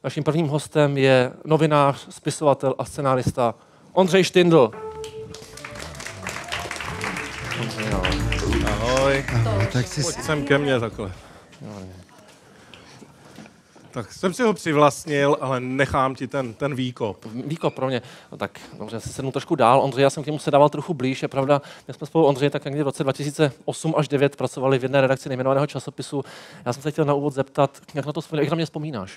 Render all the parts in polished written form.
Naším prvním hostem je novinář, spisovatel a scenárista Ondřej Štindl. Ahoj. Tak si... Pojď sem ke mně takhle. Tak jsem si ho přivlastnil, ale nechám ti ten výkop. Výkop pro mě. No tak, dobře, se sednu trošku dál. Ondřej, já jsem k němu sedával trochu blíž. Je pravda, my jsme spolu Ondřej tak někdy v roce 2008 až 2009 pracovali v jedné redakci nejmenovaného časopisu. Já jsem se chtěl na úvod zeptat, jak na mě vzpomínáš?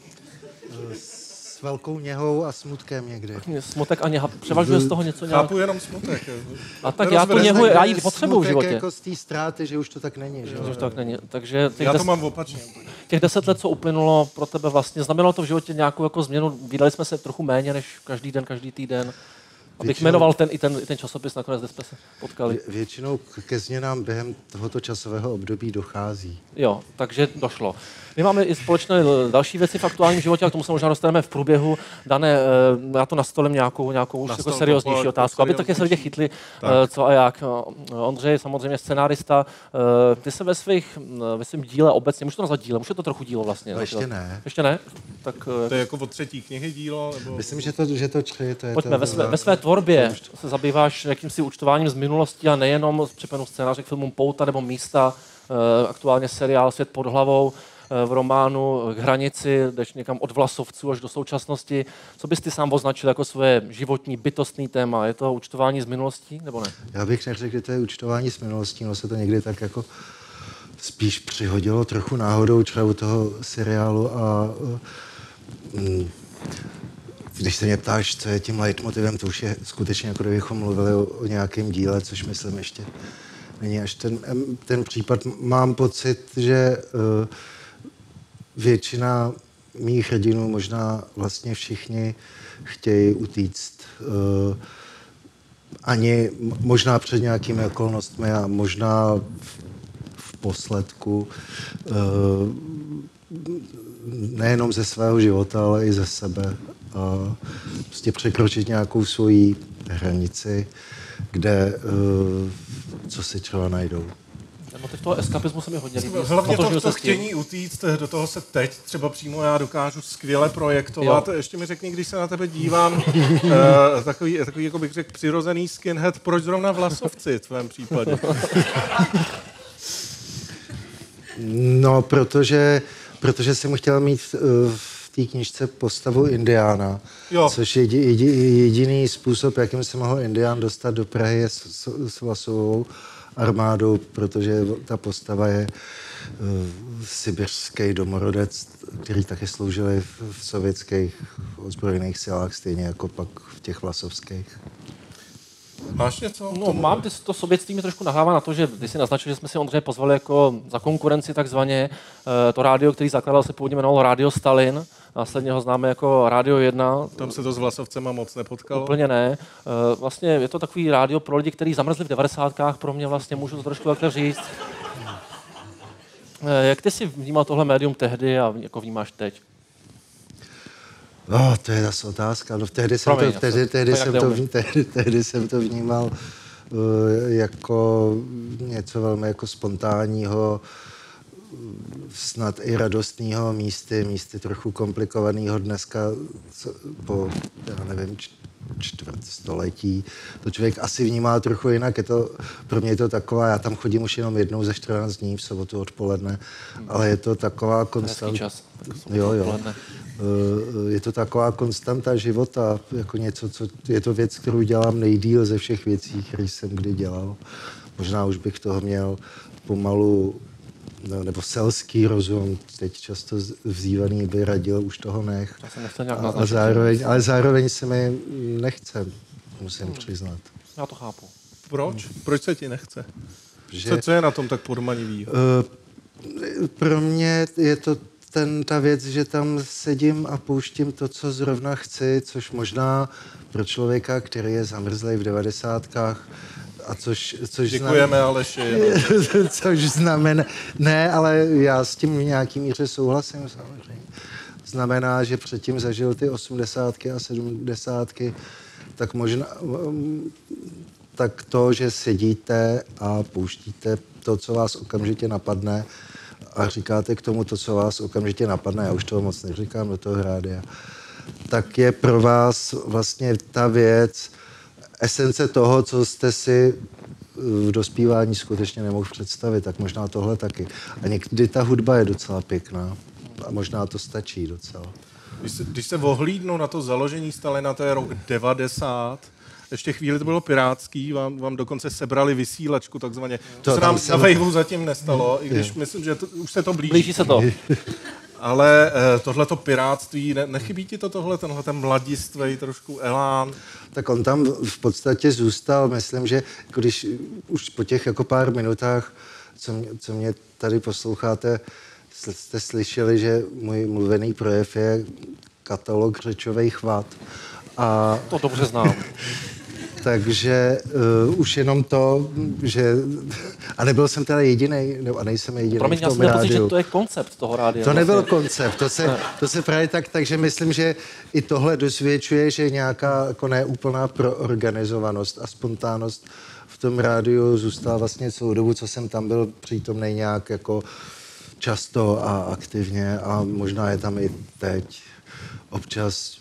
S velkou něhou a smutkem někdy. Smutek a něha. Převažuje z toho něco nějak? Chápu jenom smutek. A tak já tu něhu, já ji potřebuju v životě. Jako z té ztráty, že už to tak není. Že už to tak není. Takže já to mám opačně. Těch 10 let, co uplynulo pro tebe vlastně, znamenalo to v životě nějakou jako změnu? Vídali jsme se trochu méně než každý den, každý týden. Abych jmenoval ten časopis, nakonec kde jsme se potkali. Většinou ke změnám během tohoto časového období dochází. Jo, takže došlo. My máme i společné další věci v aktuálním životě, a k tomu se možná dostaneme v průběhu. Dané, já to nastolím nějakou už jako serióznější otázku, aby také se lidi chytli, co a jak. Ondřej, samozřejmě scenárista, ty se ve svém díle obecně, můžu to nazvat dílem, můžu to trochu dílo vlastně? No, ještě ne. Ještě ne? Tak, to je jako od třetí knihy dílo? Nebo... Myslím, že to je pojďme, ve své tvorbě se zabýváš jakýmsi účtováním z minulosti a nejenom z připravenou scénáře k filmům Pouta nebo Místa, aktuálně seriál Svět pod hlavou, v románu K hranici, jdeš někam od Vlasovců až do současnosti. Co bys ty sám označil jako svoje životní, bytostný téma? Je to účtování z minulostí, nebo ne? Já bych neřekl, že to je účtování z minulostí, no se to někdy tak jako spíš přihodilo trochu náhodou třeba u toho seriálu a když se mě ptáš, co je tím leitmotivem, to už je skutečně, jako kdybychom mluvili o nějakém díle, což myslím ještě není až ten případ. Mám pocit, že většina mých hrdinů, možná vlastně všichni, chtějí utíct. Ani možná před nějakými okolnostmi a možná v posledku nejenom ze svého života, ale i ze sebe. A prostě překročit nějakou svoji hranici, kde co si třeba najdou. Motiv toho eskapismu se mi hodně líbí. Hlavně to chtění utíct, do toho se teď třeba přímo já dokážu skvěle projektovat. Jo. Ještě mi řekni, když se na tebe dívám, takový jako bych řekl, přirozený skinhead, proč zrovna Vlasovci v tvém případě? No, protože jsem chtěl mít v té knížce postavu Indiána, což je jediný způsob, jakým se mohl Indián dostat do Prahy, je s Vlasovou armádou, protože ta postava je sibirský domorodec, který taky sloužili v sovětských ozbrojených silách, stejně jako pak v těch vlasovských. Máš něco? No, mám, to sovětství mi trošku nahává na to, že ty si naznačil, že jsme si Ondřeje pozvali jako za konkurenci takzvaně. To rádio, který zakládal, se původně jmenovalo Rádio Stalin. Následně ho známe jako Rádio 1. Tam se to s Vlasovcema moc nepotkalo? Úplně ne. Vlastně je to takový rádio pro lidi, kteří zamrzli v 90kách, pro mě vlastně, můžu to trošku takhle říct. Jak ty si vnímal tohle médium tehdy a jako vnímáš teď? To je zase otázka. No, tehdy jsem to vnímal jako něco velmi jako spontánního, snad i radostného, místy trochu komplikovaného dneska po, já nevím, čtvrtstoletí. To člověk asi vnímá trochu jinak. Pro mě je to taková, já tam chodím už jenom jednou za 14 dní v sobotu odpoledne, ale je to taková konstanta. Jo. Je to taková konstanta života, jako něco, je to věc, kterou dělám nejdýl ze všech věcí, které jsem kdy dělal. Možná už bych toho měl pomalu, nebo selský rozum, teď často vzývaný, by radil, už toho nech. Ale zároveň se mi nechce, musím přiznat. Já to chápu. Proč? Proč se ti nechce? Co je na tom tak podmanivý? Pro mě je to ta věc, že tam sedím a pouštím to, co zrovna chci, což možná pro člověka, který je zamrzlej v 90kách, a což děkujeme, Aleši. Což znamená, ne, ale já s tím v nějaký míře souhlasím samozřejmě. Znamená, že předtím zažil ty 80ky a 70ky, tak možná tak to, že sedíte a pouštíte to, co vás okamžitě napadne a říkáte k tomu to, co vás okamžitě napadne, já už toho moc neříkám do toho rádia, tak je pro vás vlastně ta věc esence toho, co jste si v dospívání skutečně nemohl představit, tak možná tohle taky. A někdy ta hudba je docela pěkná a možná to stačí docela. Když se ohlídnu na to založení Stalina, to je rok 90, ještě chvíli to bylo pirátský, vám dokonce sebrali vysílačku takzvaně. To se nám na Waveu zatím nestalo, i když myslím, že už se to blíží. Blíží se to. Ale tohleto pirátství, nechybí ti to tohle, tenhle ten mladistvej, trošku elán? Tak on tam v podstatě zůstal, myslím, že když už po těch jako pár minutách, co mě tady posloucháte, jste slyšeli, že můj mluvený projev je katalog řečovej chvat. A to dobře znám. Takže už jenom to, že... A nebyl jsem teda jedinej, a nejsem jedinej v tom rádiu. Pocit, že to je koncept toho rádia. To nebyl koncept, to se právě takže myslím, že i tohle dosvědčuje, že nějaká jako neúplná proorganizovanost a spontánnost v tom rádiu zůstala vlastně celou dobu, co jsem tam byl přítomnej nějak jako často a aktivně a možná je tam i teď. Občas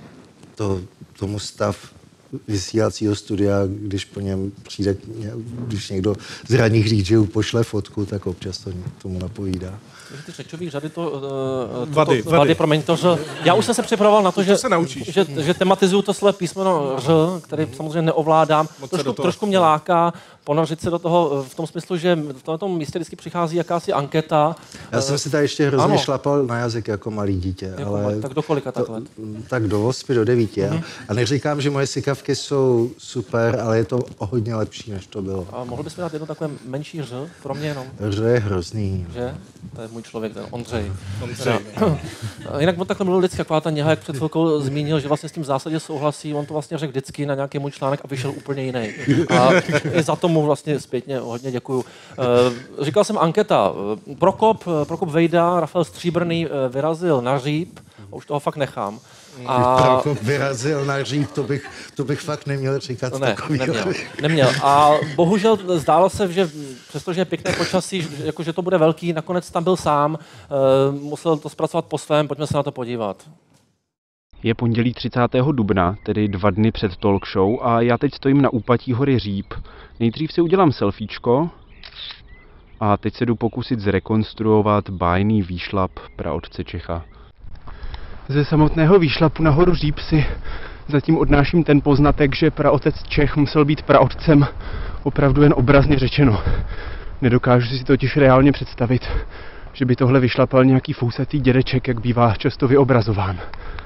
tomu stav vysílacího studia, když po něm přijde, když někdo z ranních DJů pošle fotku, tak občas to tomu napovídá. Ty řečový řady vady, promiň to, že já už jsem se připravoval na to, že tematizuju to své písmeno Ř, který samozřejmě neovládám. Trošku mě láká ponořit se do toho v tom smyslu, že v tomto místě vždycky přichází jakási anketa. Já jsem si tady ještě hrozně šlapal na jazyk jako malý dítě. Ale tak do kolika tak let? Tak do 8, do 9. A neříkám, že moje sykavky jsou super, ale je to hodně lepší, než to bylo. A mohl bys mi dát jedno takové menší Ř, pro mě jenom? Ř je hrozný. Že? To je můj člověk, ten Ondřej. Jinak on takhle mluvil vždycky, taková ta něha, jak před chvilkou zmínil, že vlastně s tím v zásadě souhlasí, on to vlastně řekl vždycky na nějaký můj článek a vyšel úplně jiný. A i za tomu vlastně zpětně hodně děkuju. Říkal jsem anketa. Prokop Vejda, Rafael Stříbrný vyrazil na Říp, už toho fakt nechám. Prokop vyrazil na Říp, to bych fakt neměl říkat takový. Neměl. A bohužel zdálo se, že přestože je pěkné počasí, že to bude velký, nakonec tam byl sám, musel to zpracovat po svém, pojďme se na to podívat. Je pondělí 30. dubna, tedy 2 dny před talk show a já teď stojím na úpatí hory Říp. Nejdřív si udělám selfiečko a teď se jdu pokusit zrekonstruovat bájný výšlap praotce Čecha. Ze samotného výšlapu na horu Říp si zatím odnáším ten poznatek, že praotec Čech musel být praotcem opravdu jen obrazně řečeno. Nedokážu si totiž reálně představit, že by tohle vyšlapal nějaký fousatý dědeček, jak bývá často vyobrazován.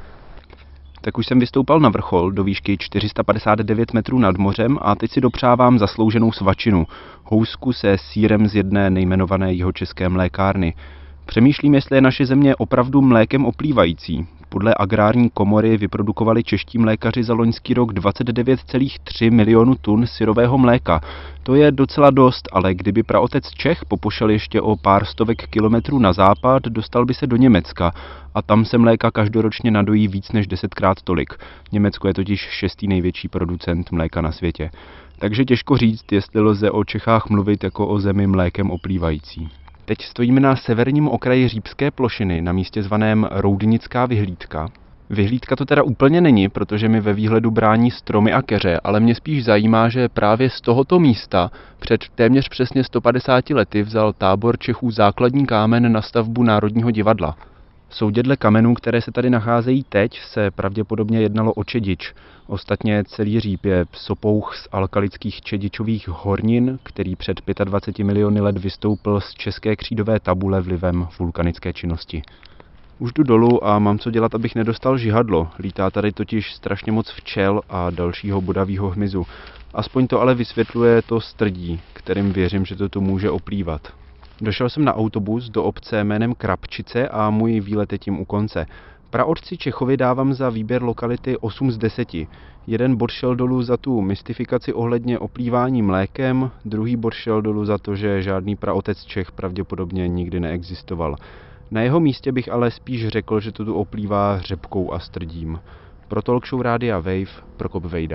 Tak už jsem vystoupal na vrchol do výšky 459 metrů nad mořem a teď si dopřávám zaslouženou svačinu, housku se sýrem z jedné nejmenované jihočeské mlékárny. Přemýšlím, jestli je naše země opravdu mlékem oplývající. Podle agrární komory vyprodukovali čeští mlékaři za loňský rok 29,3 milionu tun syrového mléka. To je docela dost, ale kdyby praotec Čech popošel ještě o pár stovek kilometrů na západ, dostal by se do Německa a tam se mléka každoročně nadojí víc než 10krát tolik. Německo je totiž 6. největší producent mléka na světě. Takže těžko říct, jestli lze o Čechách mluvit jako o zemi mlékem oplývající. Teď stojíme na severním okraji Řípské plošiny na místě zvaném Roudnická vyhlídka. Vyhlídka to teda úplně není, protože mi ve výhledu brání stromy a keře, ale mě spíš zajímá, že právě z tohoto místa před téměř přesně 150 lety vzal tábor Čechů základní kámen na stavbu Národního divadla. Soudědle kamenů, které se tady nacházejí teď, se pravděpodobně jednalo o čedič. Ostatně celý Říp je sopouch z alkalických čedičových hornin, který před 25 miliony let vystoupil z české křídové tabule vlivem vulkanické činnosti. Už jdu dolů a mám co dělat, abych nedostal žihadlo. Lítá tady totiž strašně moc včel a dalšího bodavýho hmyzu. Aspoň to ale vysvětluje to strdí, kterým věřím, že to tu může oplývat. Došel jsem na autobus do obce jménem Krapčice a můj výlet je tím u konce. Praotci Čechovi dávám za výběr lokality 8 z 10. Jeden bod šel dolů za tu mystifikaci ohledně oplývání mlékem, druhý bod šel dolů za to, že žádný praotec Čech pravděpodobně nikdy neexistoval. Na jeho místě bych ale spíš řekl, že to tu oplývá řepkou a strdím. Pro talk show Rádia Wave, Prokop Vejda.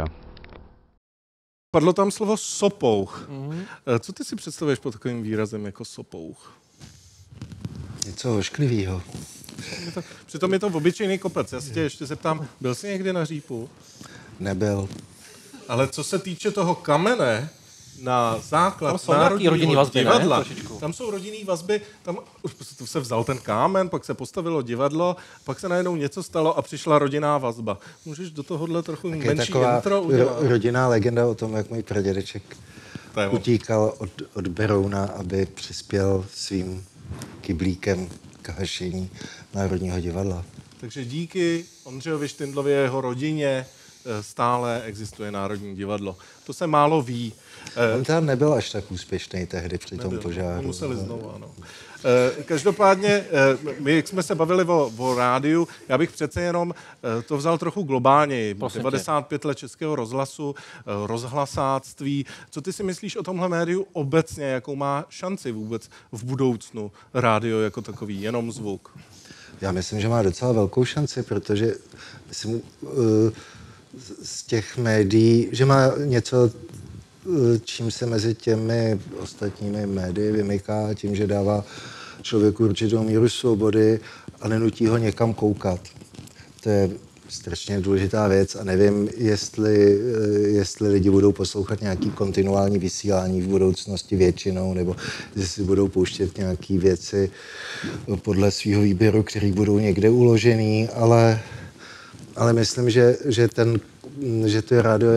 Padlo tam slovo sopouch. Co ty si představuješ pod takovým výrazem jako sopouch? Něco ošklivýho. Přitom je to obyčejný kopec. Já se tě ještě zeptám, byl jsi někdy na Řípu? Nebyl. Ale co se týče toho kamene na základ Tam jsou nějaký rodinný vazby, divadla, ne? Trošičku. Tam jsou rodinný vazby, tam se vzal ten kámen, pak se postavilo divadlo, pak se najednou něco stalo a přišla rodinná vazba. Můžeš do tohohle trochu Tak menší je taková intro udělat? rodinná legenda o tom, jak můj pradědeček To je on. utíkal od Berouna, aby přispěl svým kyblíkem k hašení Národního divadla. Takže díky Ondřejovi Štindlovi a jeho rodině stále existuje Národní divadlo. To se málo ví. On tam nebyl až tak úspěšný tehdy při tom požáru. Museli znovu, ano. Každopádně, my jak jsme se bavili o rádiu, já bych přece jenom to vzal trochu globálněji. 95 let Českého rozhlasu, rozhlasáctví. Co ty si myslíš o tomhle médiu obecně, jakou má šanci vůbec v budoucnu rádio jako takový, jenom zvuk? Já myslím, že má docela velkou šanci, protože myslím, z těch médií, že má něco, čím se mezi těmi ostatními médii vymyká, tím, že dává člověku určitou míru svobody a nenutí ho někam koukat. To je strašně důležitá věc a nevím, jestli lidi budou poslouchat nějaký kontinuální vysílání v budoucnosti většinou, nebo jestli si budou pouštět nějaké věci podle svého výběru, které budou někde uložený, ale myslím, že to rádio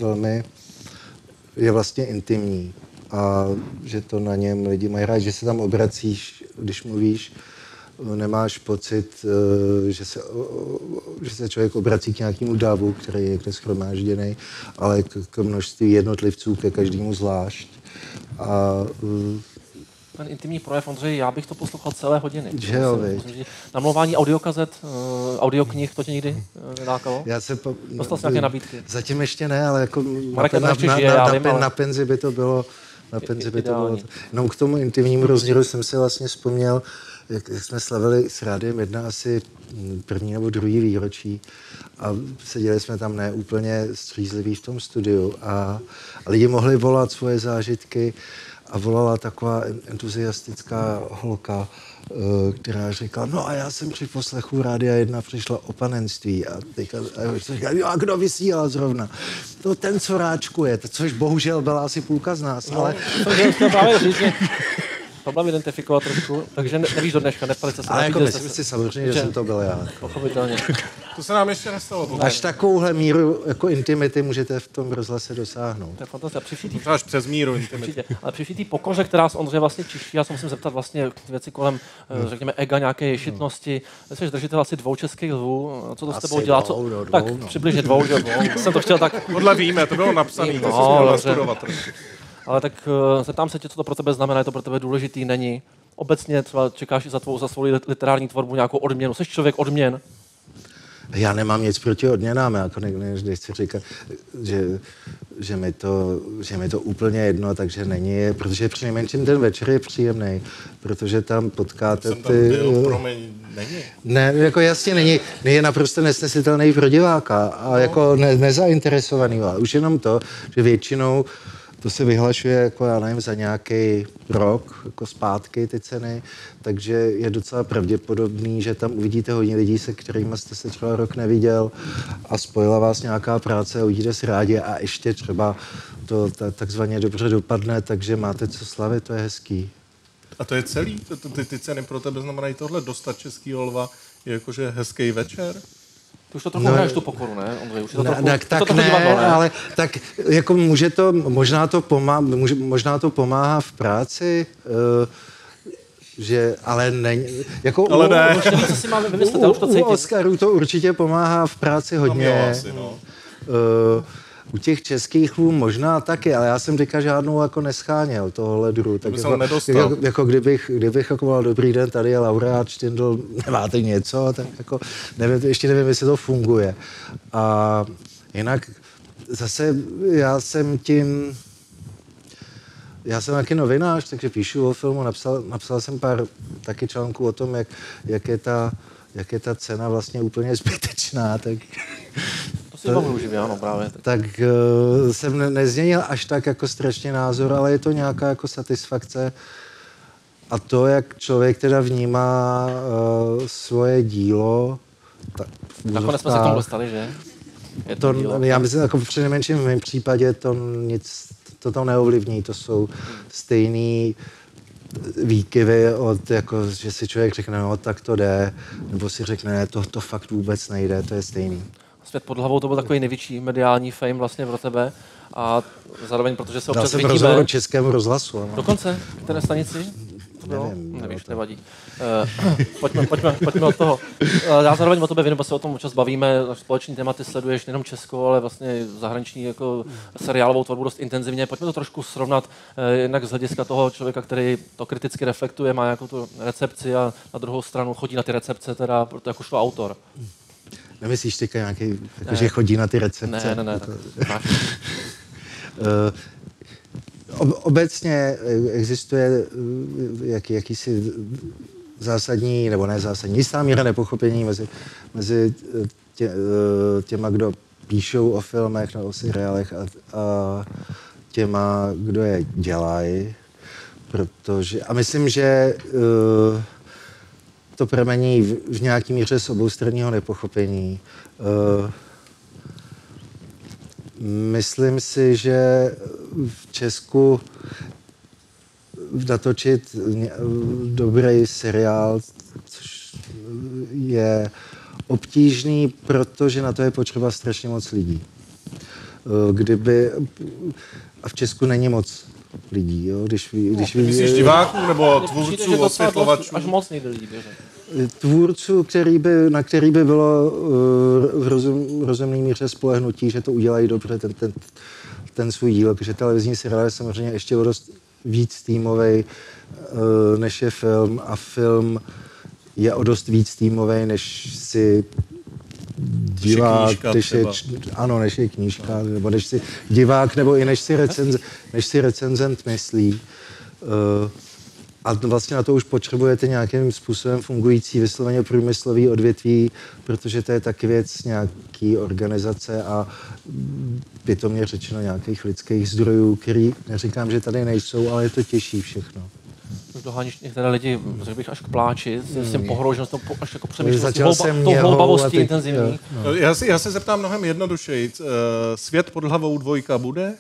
je vlastně intimní a že to na něm lidi mají rád, že se tam obracíš, když mluvíš, nemáš pocit, že se člověk obrací k nějakému davu, který je někde shromážděný, ale k množství jednotlivců, ke každému zvlášť. A ten intimní projev, Ondřej, já bych to poslouchal celé hodiny. Že jo, Namlouvání audiokazet, audioknih, to tě nikdy nelákalo? Dostal jsi nějaké nabídky? Zatím ještě ne, ale jako na penzi by to bylo. Na penzi by to bylo. No, k tomu intimnímu rozměru jsem si vlastně vzpomněl, jak jsme slavili s Rádiem 1 asi první nebo druhý výročí a seděli jsme tam ne úplně střízliví v tom studiu a lidi mohli volat svoje zážitky a volala taková entuziastická holka, která říkala, no a já jsem při poslechu Rádia 1 přišla o panenství a teďka a kdo vysílal zrovna? To ten, co ráčkuje, což bohužel byla asi půlka z nás, ale... Problém identifikovat trošku, takže nevíš do dneška, nepali se. Ale jako myslím si samozřejmě, že jsem to byl já. Pochopitelně. To se nám ještě nestalo. Až takovouhle míru jako intimity můžete v tom rozhlase dosáhnout. To je fantastické. Až přes míru intimity. Ale při té pokoře, která z Ondřeje vlastně čiší, já se musím zeptat vlastně věci kolem, řekněme, ega, nějaké ješitnosti. Jsi držitel asi 2 českých lvů. Co to s tebou dělá? Tak přibližně 2, že jsem to chtěl tak... Podle víme, to bylo napsané, to se měl nastudovat. Ale tak zeptám se tě, co to pro tebe znamená, je to pro tebe důležitý, není. Obecně třeba čekáš i za svou literární tvorbu nějakou odměnu. Jsi člověk odměn? Já nemám nic proti odměnám, jako nechci říkat, že mi to úplně jedno, takže není, protože přinejmenším ten večer je příjemný, protože tam potkáte není. Ne, jako jasně není, je naprosto nesnesitelný pro diváka a jako nezainteresovaný, ale už jenom to, že většinou to se vyhlašuje, jako já nevím, za nějaký rok, jako zpátky ty ceny, takže je docela pravděpodobný, že tam uvidíte hodně lidí, se kterými jste se třeba rok neviděl a spojila vás nějaká práce a uvidíte si rádi a ještě třeba to takzvaně dobře dopadne, takže máte co slavit, to je hezký. A to je celý? Ty ceny pro tebe znamenají tohle? Dostat Českýho lva je jakože hezký večer? Ty už to trochu hraješ tu pokoru, ne, Ondřej? Už je to trochu, tak ne, divadlo, ne, ale tak jako možná to pomáhá v práci, že, ale není, jako ale ne. Co si máme vymyslet, už to cítím. U Oscarů to určitě pomáhá v práci hodně. Asi, no. U těch českých lvů možná taky, ale já jsem teďka žádnou jako nescháněl tohohle druhu. Tak jako kdybych jako volal dobrý den, tady je laureát Štindl, nemáte něco, tak jako nevím, ještě nevím, jestli to funguje. A jinak zase já jsem taky novinář, takže píšu o filmu, napsal jsem pár taky článků o tom, jak je ta cena vlastně úplně zbytečná, tak... Si živě, ano, právě. Tak jsem nezměnil až tak jako strašně názor, ale je to nějaká jako satisfakce A to, jak člověk teda vnímá svoje dílo, nakonec jsme se k tomu dostali, že? Je to dílo. Já myslím, jako přinejmenším v mém případě to neovlivní, to jsou stejný výkyvy od, jako, že si člověk řekne, no tak to jde, nebo si řekne, ne, to fakt vůbec nejde, to je stejný. Svět pod hlavou to byl takový největší mediální fame vlastně pro tebe a zároveň, protože se občas vidíme. Dal jsem rozhovor Českému rozhlasu. No. Dokonce? Které stanici? Nevím. Nevíš, nevadí. Pojďme od toho. Já zároveň o tobě vím, se o tom občas bavíme, společný tématy sleduješ nejenom Česko, ale vlastně zahraniční jako seriálovou tvorbu dost intenzivně. Pojďme to trošku srovnat jednak z hlediska toho člověka, který to kriticky reflektuje, má nějakou tu recepci a na druhou stranu chodí na ty recepce, teda proto jakožto autor. Nemyslíš teďka nějaký, jako, že chodí na ty recepce? Ne. Obecně existuje jakýsi zásadní, nebo ne zásadní, jistá míra nepochopení mezi těma, kdo píšou o filmech nebo o seriálech a těma, kdo je dělají. A myslím, že to pramení v nějaký míře z oboustranného nepochopení. Myslím si, že v Česku natočit dobrý seriál, což je obtížný, protože na to je potřeba strašně moc lidí. A v Česku není moc lidí, jo? Myslíš diváků nebo tvůrců, osvětlovačů? Až moc nejde lidí, tvůrců, na který by bylo v rozumné míře spolehnutí, že to udělají dobře, ten svůj díl, protože televizní seriál je samozřejmě ještě o dost víc týmovej, než je film, a film je o dost víc týmovej, než si divák, než je knížka, nebo než si divák, nebo i než si recenzent myslí. A vlastně na to už potřebujete nějakým způsobem fungující vysloveně průmyslový odvětví, protože to je taky věc nějaký organizace a pětomě řečeno nějakých lidských zdrojů, který neříkám, že tady nejsou, ale je to těžší všechno. Doháníš některé lidi, řekl bych, až k pláči, s tím pohroženostem, až jako přemýšlím, tou hloubavostí intenzivní. No. Já se zeptám mnohem jednodušeji. Svět pod hlavou 2 bude?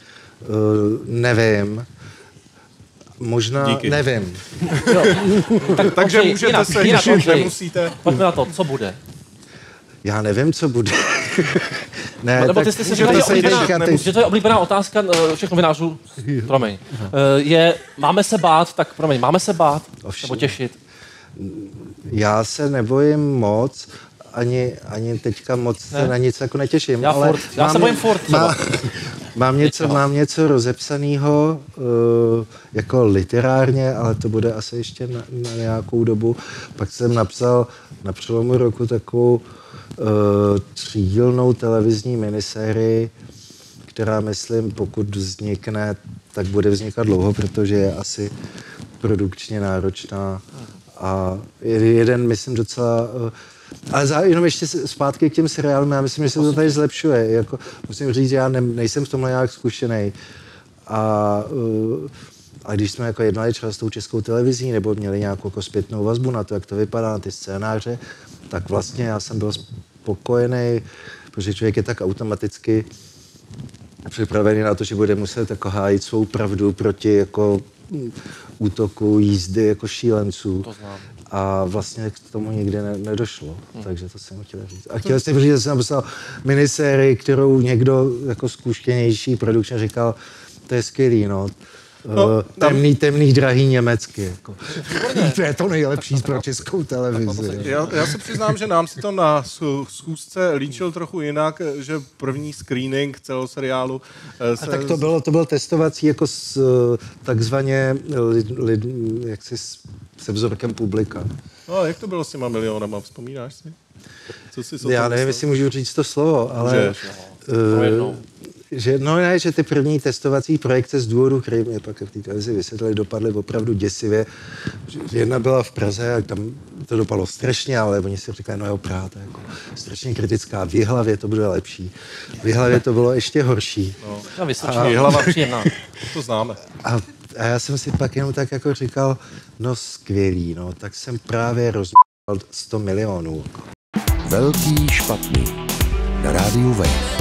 Nevím. Možná, díky. Nevím. Jo. Takže můžete se těšit, nemusíte. Pojďme na to, co bude? Já nevím, co bude. Ne, nebo tak ty jsi si říkal, že to je oblíbená otázka všech novinářů. Promiň. Máme se bát, tak promiň, máme se bát nebo těšit? Já se nebojím moc, ani teďka moc se na nic jako netěším. Já se bojím furt. Mám něco rozepsaného jako literárně, ale to bude asi ještě na nějakou dobu. Pak jsem napsal na přelomu roku takovou 3dílnou televizní minisérii, která, myslím, pokud vznikne, tak bude vznikat dlouho, protože je asi produkčně náročná. A jeden, myslím, docela... Ale jenom ještě zpátky k těm seriálům, já myslím, že se to tady zlepšuje. Jako, musím říct, že já nejsem v tomhle nějak zkušenej. A když jsme jako jednali třeba s tou Českou televizí, nebo měli nějakou jako zpětnou vazbu na to, jak to vypadá, na ty scénáře, tak vlastně já jsem byl spokojený, protože člověk je tak automaticky připravený na to, že bude muset jako hájit svou pravdu proti jako útoku, jízdy jako šílenců. To znám. A vlastně k tomu nikdy nedošlo, takže to jsem chtěl říct. A chtěl jsem říct, že jsem napsal minisérii, kterou někdo jako zkušenější produkčně říkal, to je skvělý, no. Temný, drahý německy. Jako. To je to nejlepší pro Českou televizi. Já se přiznám, že nám si to na schůzce líčil trochu jinak, že první screening celého seriálu... Tak to byl testovací jako takzvaně se vzorkem publika. No, jak to bylo s těma milionama, vzpomínáš si? Já nevím, jestli můžu říct to slovo, ale... Že ty první testovací projekce z důvodu, který mě pak v té televizi vysvětlili, dopadly opravdu děsivě. Jedna byla v Praze a tam to dopadlo strašně, ale oni si říkali, no jo, Praha, to je jako strašně kritická. V Jihlavě to bude lepší. V Jihlavě to bylo ještě horší. Jihlava příjemná. To známe. A já jsem si pak jenom tak jako říkal, no skvělý, no, tak jsem právě rozdělal 100 milionů. Velký špatný na rádiu Wave.